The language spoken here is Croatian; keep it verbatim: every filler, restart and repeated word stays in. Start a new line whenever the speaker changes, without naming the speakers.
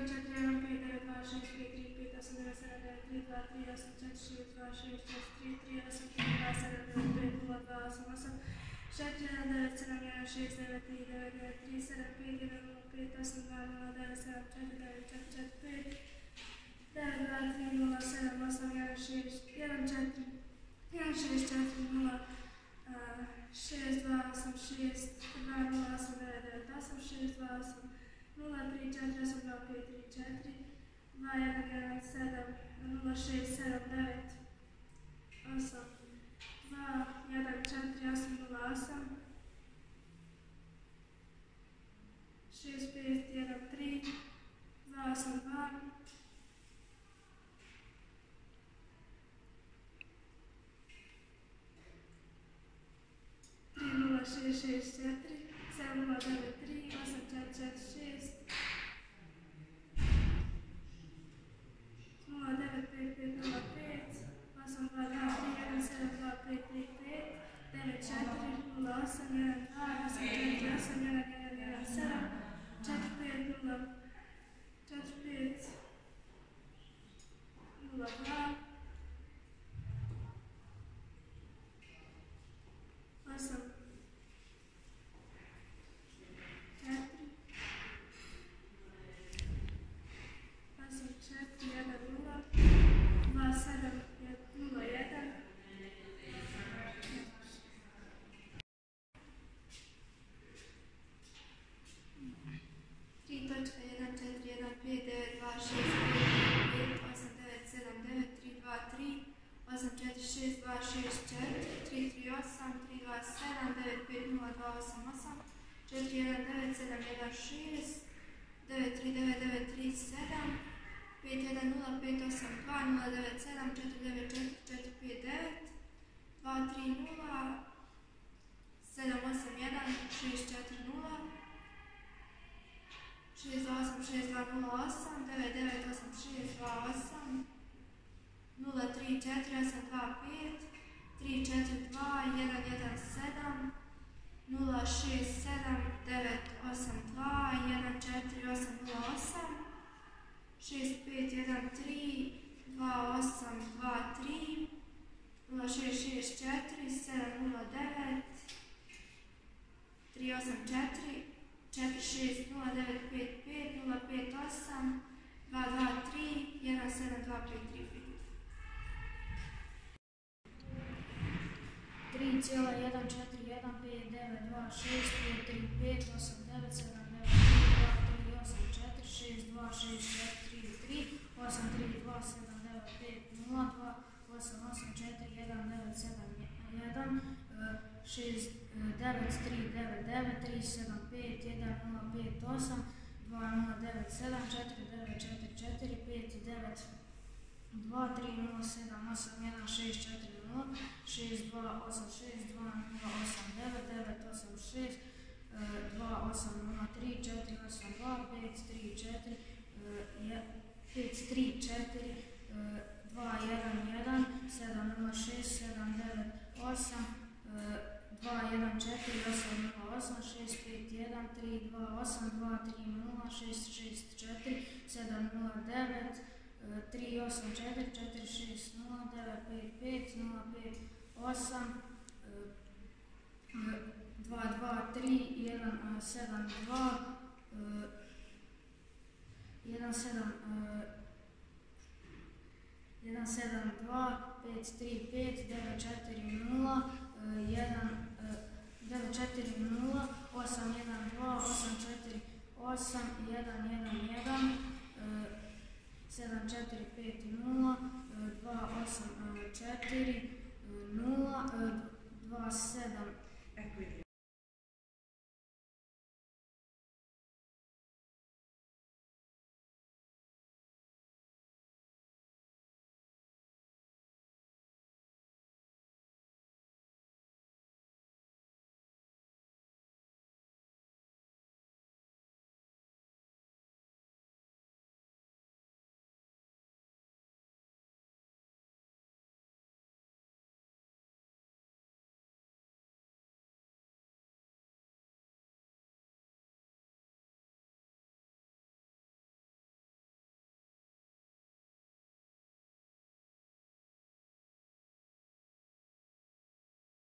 četiri jedan pet devet dva šest pet tri pet osam devet sedam devet tri dva tri osam četiri šest dva šest četiri tri tri osam tri dva sedam devet pet nula dva osam osam četiri jedan devet sedam jedan šest devet tri devet devet tri sedam pet jedan nula pet osam dva nula devet sedam četiri devet četiri četiri pet devet dva tri nula sedam osam jedan šest jedan četiri jedan šest četiri nula šest dva osam šest dva nula osam devet devet osam šest dva osam nula tri četiri osam dva pet tri četiri dva jedan jedan sedam nula šest sedam devet osam dva jedan četiri osam nula osam šest pet jedan tri dva osam dva tri nula šest šest četiri sedam nula devet tri osam četiri četiri šest nula devet pet pet nula pet osam dva dva tri jedan sedam dva pet tri pet devet četiri nula osam jedan dva osam četiri osam jedan jedan jedan sedam četiri pet nula četiri pet nula dva osam četiri osam četiri jedan nula dva sedam nula jedan tri točka jedan četiri jedan pet devet dva šest pet pet osam devet sedam devet tri dva tri osam četiri šest dva šest četiri tri tri osam tri dva sedam devet pet nula dva osam osam četiri jedan devet sedam jedan šest devet tri devet devet tri sedam pet jedan nula pet osam dva nula devet sedam četiri devet četiri četiri pet devet dva tri nula sedam osam jedan šest četiri nula šest dva osam šest dva nula osam devet devet osam šest dva osam nula tri četiri osam dva pet tri četiri dva jedan jedan sedam nula šest sedam devet osam dva jedan četiri osam nula osam šest pet jedan tri dva osam dva tri nula šest šest četiri sedam nula devet tri osam četiri četiri šest nula devet pet pet nula pet osam dva dva tri jedan sedam dva pet tri pet
tri jedan četiri jedan pet devet dva šest pet tri pet osam devet sedam devet tri dva tri osam četiri šest dva šest četiri tri osam tri dva sedam devet pet nula dva osam osam četiri jedan devet sedam jedan šest devet tri devet devet tri sedam pet jedan nula pet osam dva nula devet sedam četiri devet četiri četiri pet devet dva tri nula sedam osam jedan šest četiri nula šest dva osam šest dva nula osam devet devet osam šest dva osam nula tri četiri osam dva pet tri četiri pet tri četiri dva jedan jedan sedam nula šest sedam devet osam dva jedan četiri osam nula osam šest pet jedan tri dva osam dva tri nula šest šest četiri sedam nula devet tri osam četiri četiri šest nula devet pet pet nula pet osam dva dva tri jedan sedam dva jedan sedam jedan sedam dva pet tri pet devet četiri nula jedan devet četiri nula osam jedan dva osam četiri osam jedan jedan jedan sedam četiri pet nula dva osam četiri nula dva sedam